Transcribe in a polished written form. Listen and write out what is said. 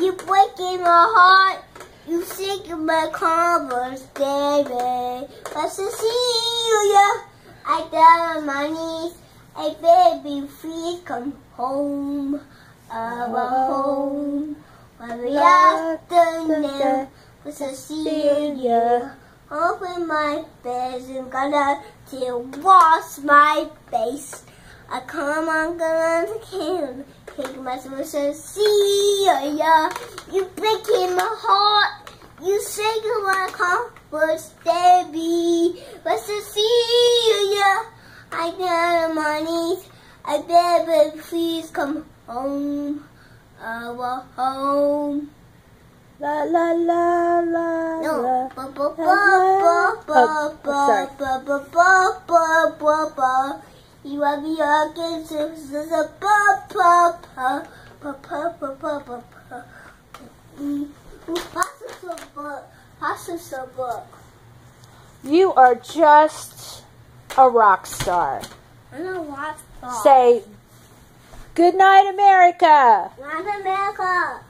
You breaking my heart. You shaking my Converse, baby. Let's see you, yeah. I down on my knees. Hey, baby, please come home. Home. Every afternoon, with Cecilia. Open my face and gonna to wash my face. I come on, gonna take my Cecilia. You breaking my heart. You shaking my comfort, baby. But Cecilia, I got my knees. I baby, please come home. Home. La la la la. No. You want me again? You are just a rock star. I'm a rock star. Say, good night, America. Good night, America.